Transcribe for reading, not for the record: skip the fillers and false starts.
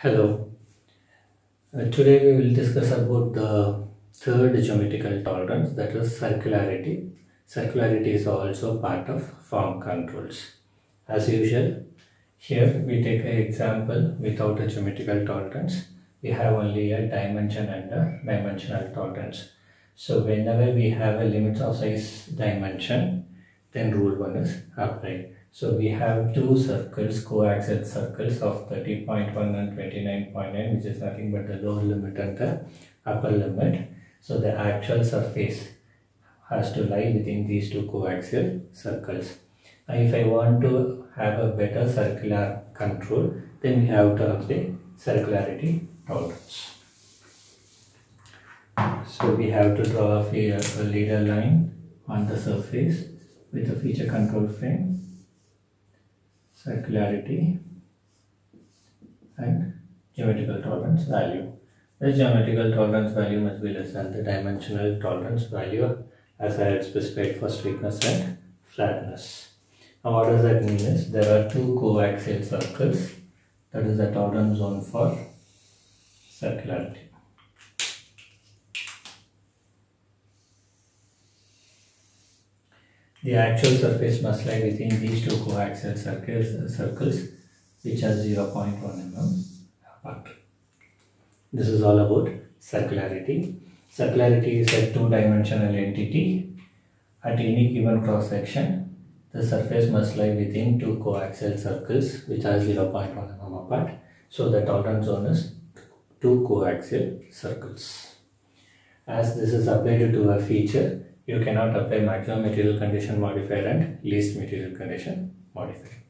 Hello. Today we will discuss about the third geometrical tolerance, that is circularity. Circularity is also part of form controls. As usual, here we take an example without a geometrical tolerance. We have only a dimension and a dimensional tolerance. So whenever we have a limit of size dimension, then rule 1 is applied. So we have two circles, coaxial circles of 30.1 and 29.9, which is nothing but the lower limit and the upper limit. So the actual surface has to lie within these two coaxial circles. Now if I want to have a better circular control, then we have to apply circularity tolerance. So we have to draw a leader line on the surface with a feature control frame, circularity and geometrical tolerance value. The geometrical tolerance value must be less than the dimensional tolerance value as I had specified for straihtness and flatness. Now what does that mean is there are two coaxial circles, that is the tolerance zone for circularity. The actual surface must lie within these two coaxial circles which are 0.1 mm apart. This is all about circularity. Circularity is a two-dimensional entity. At any given cross section, the surface must lie within two coaxial circles which are 0.1 mm apart. So the tolerance zone is two coaxial circles. As this is applied to a feature, you cannot apply maximum material condition modifier and least material condition modifier.